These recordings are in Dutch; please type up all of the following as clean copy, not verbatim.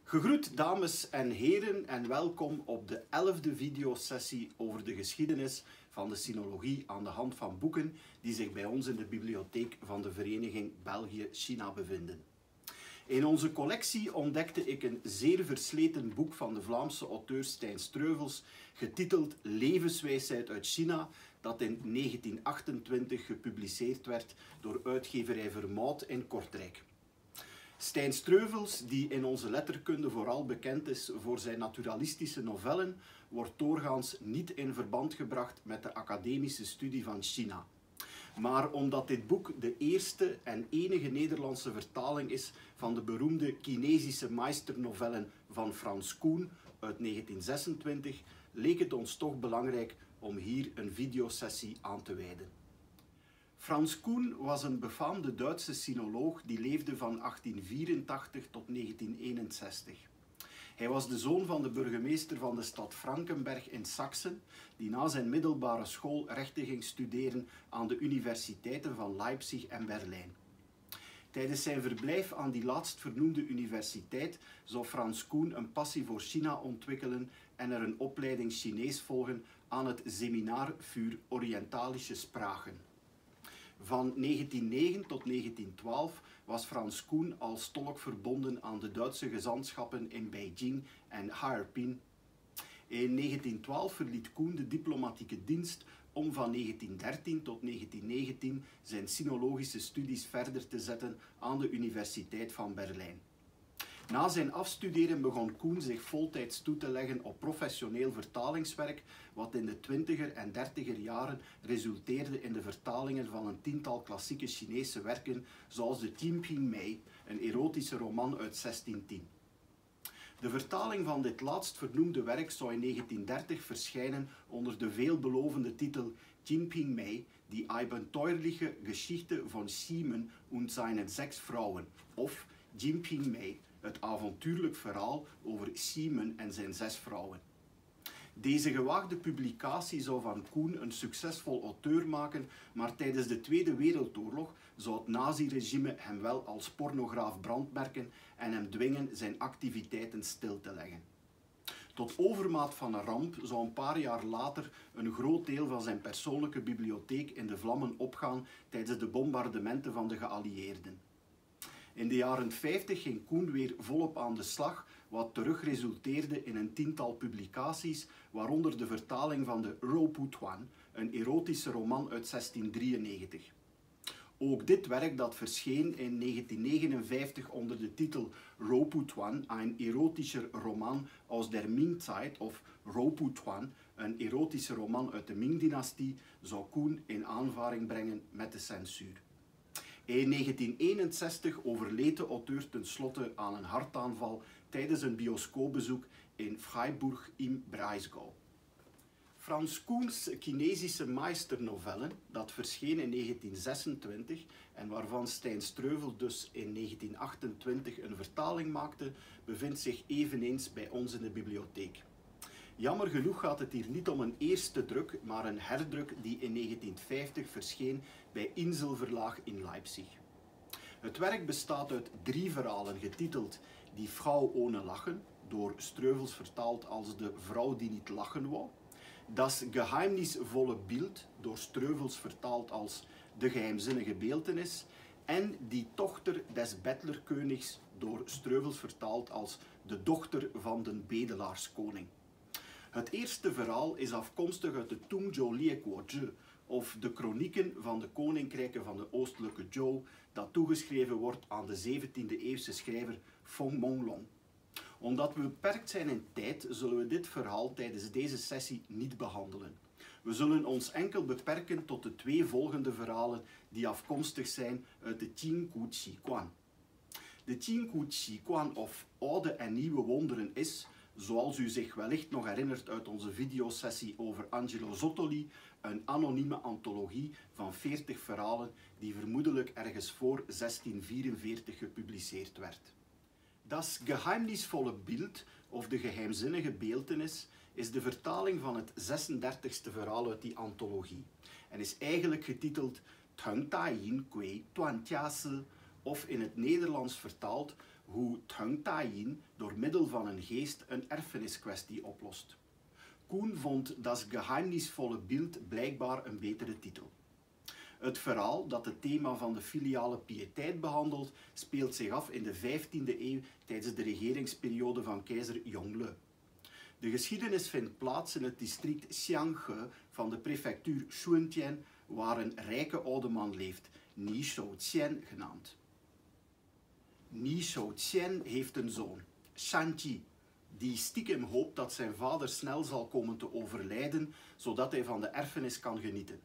Gegroet dames en heren en welkom op de 11e videosessie over de geschiedenis van de sinologie aan de hand van boeken die zich bij ons in de bibliotheek van de Vereniging België-China bevinden. In onze collectie ontdekte ik een zeer versleten boek van de Vlaamse auteur Stijn Streuvels, getiteld Levenswijsheid uit China, dat in 1928 gepubliceerd werd door uitgeverij Vermaat in Kortrijk. Stijn Streuvels, die in onze letterkunde vooral bekend is voor zijn naturalistische novellen, wordt doorgaans niet in verband gebracht met de academische studie van China. Maar omdat dit boek de eerste en enige Nederlandse vertaling is van de beroemde Chinesische meesternovellen van Frans Koen uit 1926, leek het ons toch belangrijk om hier een videosessie aan te wijden. Frans Koen was een befaamde Duitse sinoloog die leefde van 1884 tot 1961. Hij was de zoon van de burgemeester van de stad Frankenberg in Saksen, die na zijn middelbare school rechten ging studeren aan de universiteiten van Leipzig en Berlijn. Tijdens zijn verblijf aan die laatstvernoemde universiteit zou Frans Koen een passie voor China ontwikkelen en er een opleiding Chinees volgen aan het Seminar für Orientalische Sprachen. Van 1909 tot 1912 was Frans Koen als tolk verbonden aan de Duitse gezantschappen in Beijing en Harbin. In 1912 verliet Koen de diplomatieke dienst om van 1913 tot 1919 zijn sinologische studies verder te zetten aan de Universiteit van Berlijn. Na zijn afstuderen begon Koen zich voltijds toe te leggen op professioneel vertalingswerk, wat in de 20er en 30er jaren resulteerde in de vertalingen van een tiental klassieke Chinese werken, zoals de Jinping Mei, een erotische roman uit 1610. De vertaling van dit laatst vernoemde werk zou in 1930 verschijnen onder de veelbelovende titel Jinping Mei, die abenteuerliche Geschichte von Ximen und seinen 6 Frauen, of Jinping Mei, het avontuurlijk verhaal over Ximen en zijn 6 vrouwen. Deze gewaagde publicatie zou van Koen een succesvol auteur maken, maar tijdens de Tweede Wereldoorlog zou het naziregime hem wel als pornograaf brandmerken en hem dwingen zijn activiteiten stil te leggen. Tot overmaat van een ramp zou een paar jaar later een groot deel van zijn persoonlijke bibliotheek in de vlammen opgaan tijdens de bombardementen van de geallieerden. In de jaren 50 ging Koen weer volop aan de slag, wat terug resulteerde in een tiental publicaties, waaronder de vertaling van de Rouputuan, een erotische roman uit 1693. Ook dit werk, dat verscheen in 1959 onder de titel Rouputuan, een erotischer roman aus der Ming-Zeit, of Rouputuan, een erotische roman uit de Ming-dynastie, zou Koen in aanvaring brengen met de censuur. In 1961 overleed de auteur tenslotte aan een hartaanval tijdens een bioscoopbezoek in Freiburg im Breisgau. Frans Koens Chinesische meesternovellen, dat verscheen in 1926 en waarvan Stijn Streuvels dus in 1928 een vertaling maakte, bevindt zich eveneens bij ons in de bibliotheek. Jammer genoeg gaat het hier niet om een eerste druk, maar een herdruk die in 1950 verscheen bij Insel Verlag in Leipzig. Het werk bestaat uit 3 verhalen getiteld Die Vrouw ohne Lachen, door Streuvels vertaald als De Vrouw die niet lachen wou, Das geheimnisvolle Bild, door Streuvels vertaald als De geheimzinnige beeltenis, en Die Tochter des Bettlerkönigs, door Streuvels vertaald als De dochter van den bedelaarskoning. Het eerste verhaal is afkomstig uit de Tungzhou Liekuo Zhi, of de Kronieken van de Koninkrijken van de Oostelijke Zhou, dat toegeschreven wordt aan de 17e-eeuwse schrijver Feng Monglong. Omdat we beperkt zijn in tijd, zullen we dit verhaal tijdens deze sessie niet behandelen. We zullen ons enkel beperken tot de 2 volgende verhalen die afkomstig zijn uit de Jinggu Qiquan. De Jinggu Qiquan, of Oude en Nieuwe Wonderen, is, zoals u zich wellicht nog herinnert uit onze videosessie over Angelo Zottoli, een anonieme antologie van 40 verhalen die vermoedelijk ergens voor 1644 gepubliceerd werd. Das geheimnisvolle Bild, of de geheimzinnige beeltenis, is de vertaling van het 36e verhaal uit die antologie en is eigenlijk getiteld Teng Da Yin Gui Duan Jia Si, of in het Nederlands vertaald hoe Tang Ta-yin door middel van een geest een erfeniskwestie oplost. Koen vond Das geheimnisvolle Bild blijkbaar een betere titel. Het verhaal, dat het thema van de filiale piëteit behandelt, speelt zich af in de 15e eeuw tijdens de regeringsperiode van keizer Yongle. De geschiedenis vindt plaats in het district Xianghe van de prefectuur Shuntian, waar een rijke oude man leeft, Ni Shouqian genaamd. Ni Shouqian heeft een zoon, Shanqi, die stiekem hoopt dat zijn vader snel zal komen te overlijden, zodat hij van de erfenis kan genieten.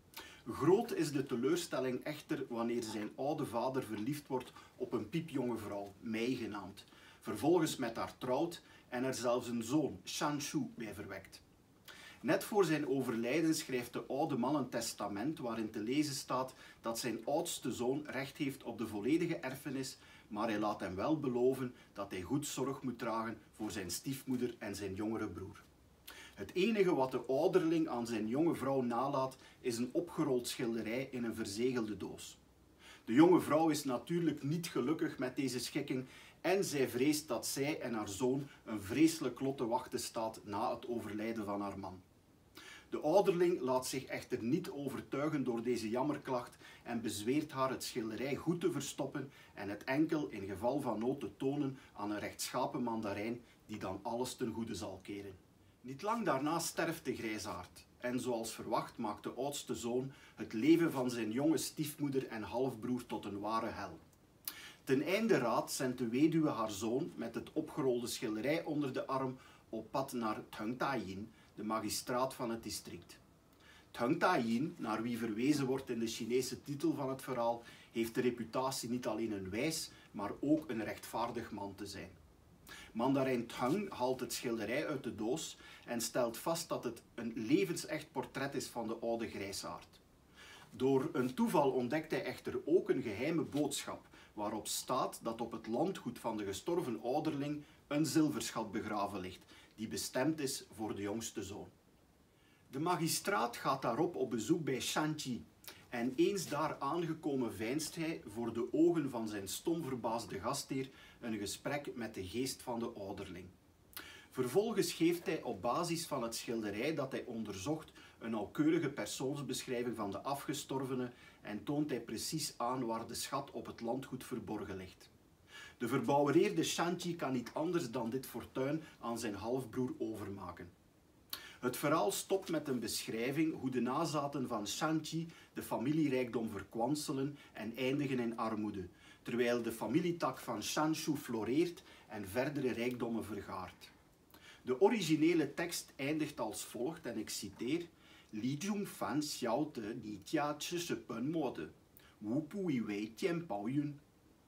Groot is de teleurstelling echter wanneer zijn oude vader verliefd wordt op een piepjonge vrouw, Mei genaamd, vervolgens met haar trouwt en er zelfs een zoon, Shanshu, bij verwekt. Net voor zijn overlijden schrijft de oude man een testament waarin te lezen staat dat zijn oudste zoon recht heeft op de volledige erfenis, maar hij laat hem wel beloven dat hij goed zorg moet dragen voor zijn stiefmoeder en zijn jongere broer. Het enige wat de ouderling aan zijn jonge vrouw nalaat is een opgerold schilderij in een verzegelde doos. De jonge vrouw is natuurlijk niet gelukkig met deze schikking en zij vreest dat zij en haar zoon een vreselijk lot te wachten staat na het overlijden van haar man. De ouderling laat zich echter niet overtuigen door deze jammerklacht en bezweert haar het schilderij goed te verstoppen en het enkel in geval van nood te tonen aan een rechtschapen mandarijn die dan alles ten goede zal keren. Niet lang daarna sterft de grijsaard en zoals verwacht maakt de oudste zoon het leven van zijn jonge stiefmoeder en halfbroer tot een ware hel. Ten einde raad zendt de weduwe haar zoon met het opgerolde schilderij onder de arm op pad naar Tang Ta-yin, de magistraat van het district. Tang Ta-yin, naar wie verwezen wordt in de Chinese titel van het verhaal, heeft de reputatie niet alleen een wijs, maar ook een rechtvaardig man te zijn. Mandarijn Tang haalt het schilderij uit de doos en stelt vast dat het een levensecht portret is van de oude grijsaard. Door een toeval ontdekt hij echter ook een geheime boodschap, waarop staat dat op het landgoed van de gestorven ouderling een zilverschat begraven ligt, die bestemd is voor de jongste zoon. De magistraat gaat daarop op bezoek bij Shanqi en eens daar aangekomen veinst hij voor de ogen van zijn stom verbaasde gastheer een gesprek met de geest van de ouderling. Vervolgens geeft hij op basis van het schilderij dat hij onderzocht een nauwkeurige persoonsbeschrijving van de afgestorvene en toont hij precies aan waar de schat op het landgoed verborgen ligt. De verbouwereerde Shanqi kan niet anders dan dit fortuin aan zijn halfbroer overmaken. Het verhaal stopt met een beschrijving hoe de nazaten van Shanqi de familierijkdom verkwanselen en eindigen in armoede, terwijl de familietak van Shanshu floreert en verdere rijkdommen vergaart. De originele tekst eindigt als volgt en ik citeer: Li Zhong Fan Xiao De Li Jia Chi Shi Pen Mo De, Wu Bu Yi Wei Jian Bao Yun.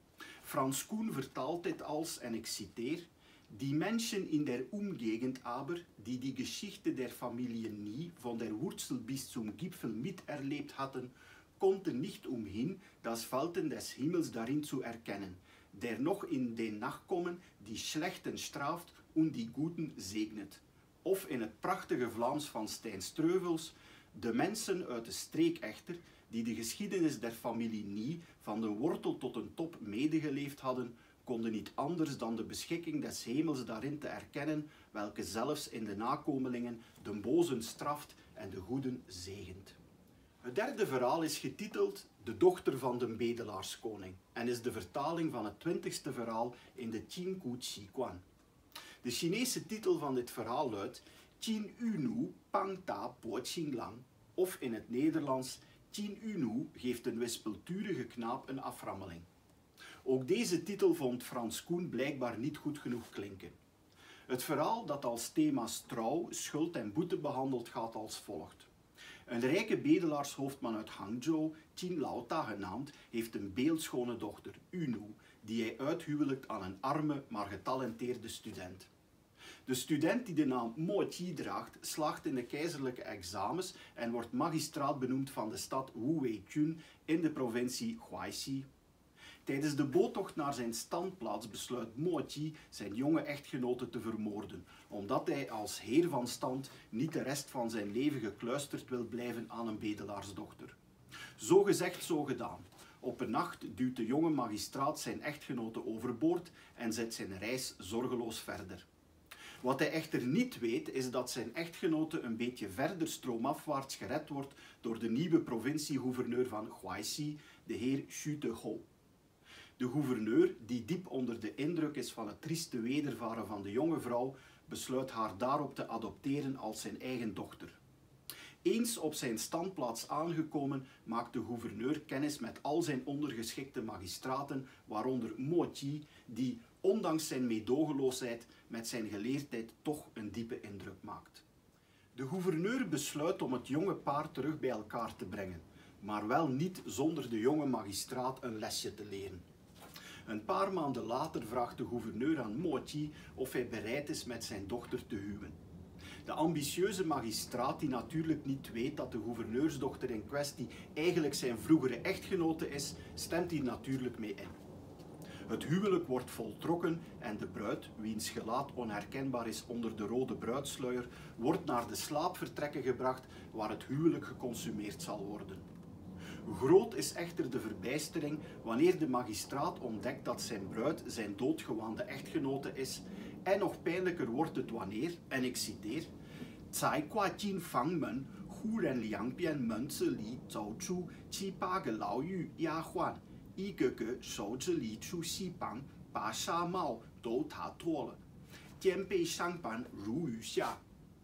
Frans Koen vertaalt dit als, en ik citeer: Die Menschen in der Umgegend aber, die die Geschichte der Familie nie von der Wurzel bis zum Gipfel miterlebt hatten, konnten nicht umhin, das Falten des Himmels darin zu erkennen, der noch in den Nachkommen die Schlechten straft und die Guten segnet. Of in het prachtige Vlaams van Stijn Streuvels: de mensen uit de streek echter, die de geschiedenis der familie Nie van de wortel tot een top medegeleefd hadden, konden niet anders dan de beschikking des hemels daarin te erkennen, welke zelfs in de nakomelingen de bozen straft en de goeden zegent. Het derde verhaal is getiteld De dochter van de bedelaarskoning en is de vertaling van het 20e verhaal in de Qin Ku Qi Quan. De Chinese titel van dit verhaal luidt Qin Yu Pang Ta Po Qing Lang, of in het Nederlands Qin Yu geeft een wispelturige knaap een aframmeling. Ook deze titel vond Frans Koen blijkbaar niet goed genoeg klinken. Het verhaal, dat als thema's trouw, schuld en boete behandelt, gaat als volgt. Een rijke bedelaarshoofdman uit Hangzhou, Qin Laota genaamd, heeft een beeldschone dochter, Unu, die hij uithuwelijkt aan een arme, maar getalenteerde student. De student die de naam Mo Qi draagt, slaagt in de keizerlijke examens en wordt magistraat benoemd van de stad Wuwei-Qun in de provincie Huaixi. Tijdens de boottocht naar zijn standplaats besluit Mo Qi zijn jonge echtgenote te vermoorden, omdat hij als heer van stand niet de rest van zijn leven gekluisterd wil blijven aan een bedelaarsdochter. Zo gezegd, zo gedaan. Op een nacht duwt de jonge magistraat zijn echtgenote overboord en zet zijn reis zorgeloos verder. Wat hij echter niet weet, is dat zijn echtgenote een beetje verder stroomafwaarts gered wordt door de nieuwe provincie-gouverneur van Huaixi, de heer Xu Dehou. De gouverneur, die diep onder de indruk is van het trieste wedervaren van de jonge vrouw, besluit haar daarop te adopteren als zijn eigen dochter. Eens op zijn standplaats aangekomen, maakt de gouverneur kennis met al zijn ondergeschikte magistraten, waaronder Mo Qi, die, ondanks zijn meedogenloosheid, met zijn geleerdheid toch een diepe indruk maakt. De gouverneur besluit om het jonge paar terug bij elkaar te brengen, maar wel niet zonder de jonge magistraat een lesje te leren. Een paar maanden later vraagt de gouverneur aan Mo Qi of hij bereid is met zijn dochter te huwen. De ambitieuze magistraat, die natuurlijk niet weet dat de gouverneursdochter in kwestie eigenlijk zijn vroegere echtgenote is, stemt hier natuurlijk mee in. Het huwelijk wordt voltrokken en de bruid, wiens gelaat onherkenbaar is onder de rode bruidssluier, wordt naar de slaapvertrekken gebracht waar het huwelijk geconsumeerd zal worden. Groot is echter de verbijstering wanneer de magistraat ontdekt dat zijn bruid zijn doodgewaande echtgenote is, en nog pijnlijker wordt het wanneer, en ik citeer, 才挂进房门，忽然两边门子里走出7、8个牢狱丫鬟，一个个手指里出细绑，把纱帽都打脱了，肩背伤疤如雨下.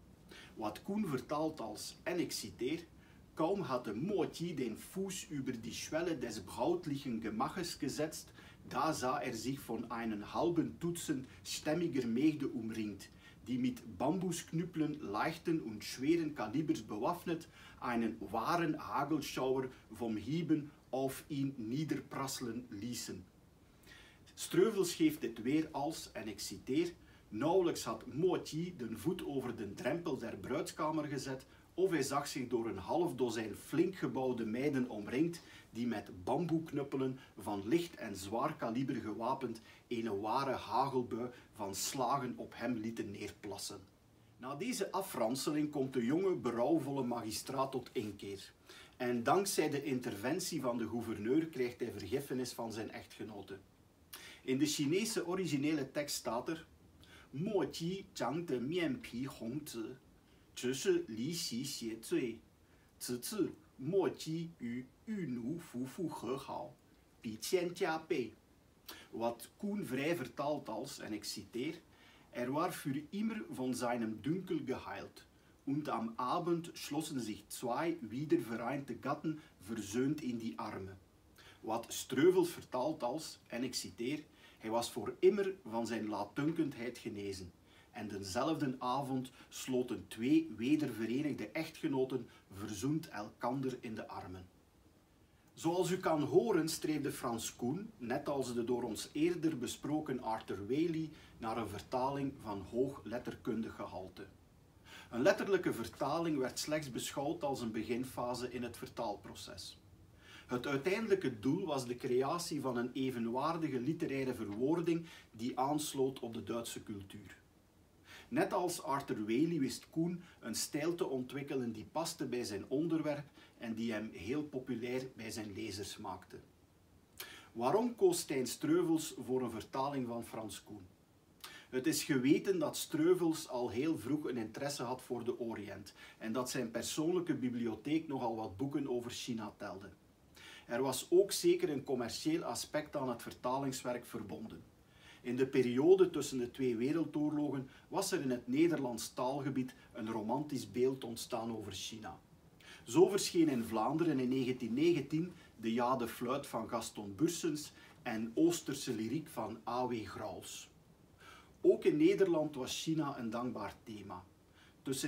Wat Koen vertaalt als, en ik citeer, kaum hatte Mo Qi den Fuß über die Schwelle des brautlichen Gemaches gesetzt, da sah sich von einem halben Dutzend stämmiger Mägde umringt, die mit Bambusknüppeln leichten und schweren Kalibers bewaffnet einen wahren Hagelschauer vom Hieben auf ihn niederprasselen ließen. Streuvels geeft dit weer als, en ik citeer, nauwelijks had Mo Qi de voet over de drempel der bruidskamer gezet, of hij zag zich door een half dozijn flink gebouwde meiden omringd, die met bamboeknuppelen van licht en zwaar kaliber gewapend een ware hagelbui van slagen op hem lieten neerplassen. Na deze afranseling komt de jonge, berouwvolle magistraat tot inkeer. En dankzij de interventie van de gouverneur krijgt hij vergiffenis van zijn echtgenote. In de Chinese originele tekst staat er: Mo Qi zhang de mianpi hongzi, 只是离席谢罪，此次莫基与玉奴夫妇和好，比千加倍. Wat Koen vrij vertaalt als, en ik citeer, war für immer von seinem Dünkel geheilt, und am Abend schlossen sich 2 wiedervereinte Gatten versöhnt in die Arme. Wat Streuvels vertaalt als, en ik citeer, hij was voor immer van zijn laatdunkendheid genezen. En dezelfde avond sloten 2 wederverenigde echtgenoten verzoend elkander in de armen. Zoals u kan horen streefde Frans Koen, net als de door ons eerder besproken Arthur Waley, naar een vertaling van hoog letterkundig gehalte. Een letterlijke vertaling werd slechts beschouwd als een beginfase in het vertaalproces. Het uiteindelijke doel was de creatie van een evenwaardige literaire verwoording die aansloot op de Duitse cultuur. Net als Arthur Waley wist Koen een stijl te ontwikkelen die paste bij zijn onderwerp en die hem heel populair bij zijn lezers maakte. Waarom koos Stijn Streuvels voor een vertaling van Frans Koen? Het is geweten dat Streuvels al heel vroeg een interesse had voor de Oriënt en dat zijn persoonlijke bibliotheek nogal wat boeken over China telde. Er was ook zeker een commercieel aspect aan het vertalingswerk verbonden. In de periode tussen de 2 wereldoorlogen was er in het Nederlands taalgebied een romantisch beeld ontstaan over China. Zo verscheen in Vlaanderen in 1919 de Ja de Fluit van Gaston Bursens en Oosterse lyriek van A.W. Grauls. Ook in Nederland was China een dankbaar thema. Tussen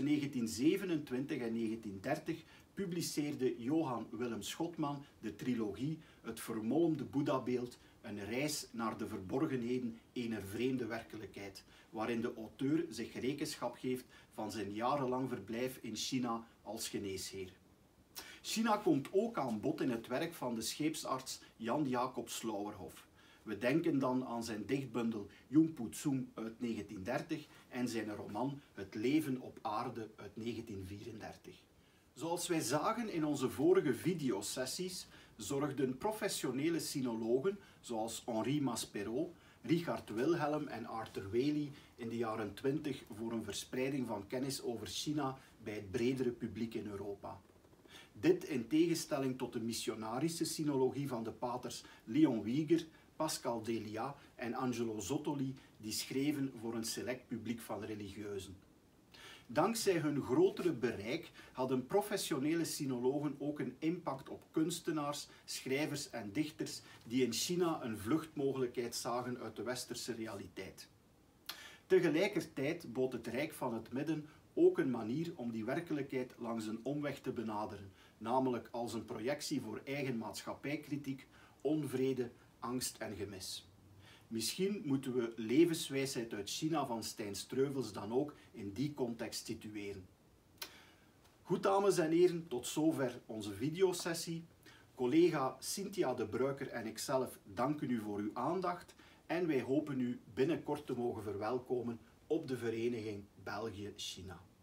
1927 en 1930 publiceerde Johan Willem Schotman de trilogie Het vermolmde Boeddhabeeld, een reis naar de verborgenheden ener vreemde werkelijkheid, waarin de auteur zich rekenschap geeft van zijn jarenlang verblijf in China als geneesheer. China komt ook aan bod in het werk van de scheepsarts Jan Jacob Slauerhoff. We denken dan aan zijn dichtbundel Jungpu Tsung uit 1930 en zijn roman Het leven op aarde uit 1934. Zoals wij zagen in onze vorige videosessies, zorgden professionele sinologen zoals Henri Maspero, Richard Wilhelm en Arthur Waley in de jaren 20 voor een verspreiding van kennis over China bij het bredere publiek in Europa. Dit in tegenstelling tot de missionarische sinologie van de paters Leon Wieger, Pascal Delia en Angelo Zottoli, die schreven voor een select publiek van religieuzen. Dankzij hun grotere bereik hadden professionele sinologen ook een impact op kunstenaars, schrijvers en dichters die in China een vluchtmogelijkheid zagen uit de westerse realiteit. Tegelijkertijd bood het Rijk van het Midden ook een manier om die werkelijkheid langs een omweg te benaderen, namelijk als een projectie voor eigen maatschappijkritiek, onvrede, angst en gemis. Misschien moeten we levenswijsheid uit China van Stijn Streuvels dan ook in die context situeren. Goed, dames en heren, tot zover onze videosessie. Collega Cynthia de Bruiker en ikzelf danken u voor uw aandacht en wij hopen u binnenkort te mogen verwelkomen op de vereniging België-China.